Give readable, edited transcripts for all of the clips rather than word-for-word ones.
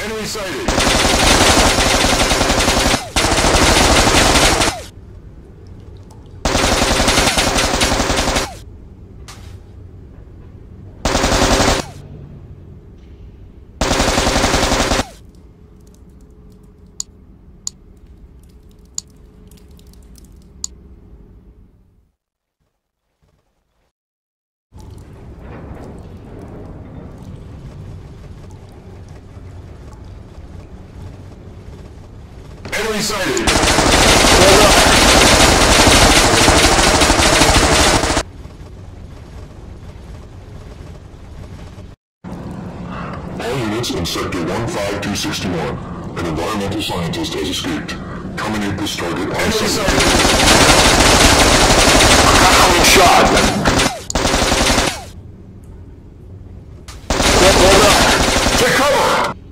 Enemy sighted. Enemy sighted. All units in Sector 15261. An environmental scientist has escaped. Terminate this target on sight. Incoming shot! Hold on! Take cover!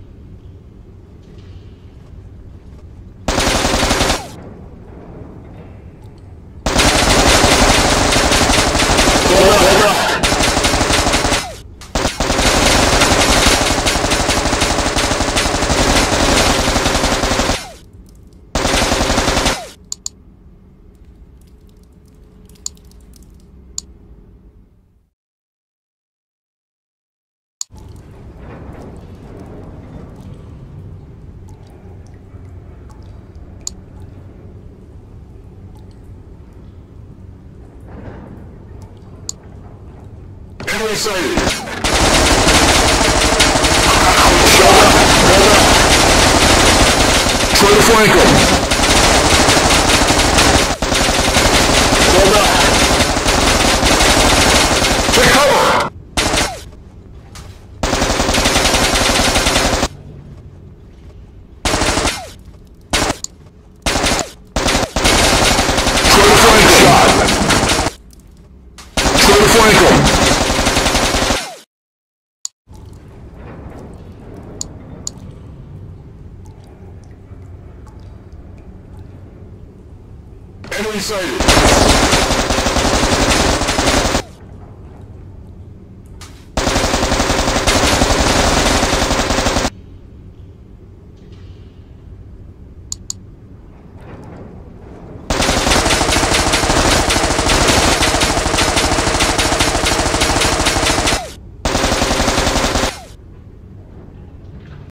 Enemy sighted. Try to flank him! Hold on! Take cover! Try to flank shot! Try to flank him! Enemy sighted.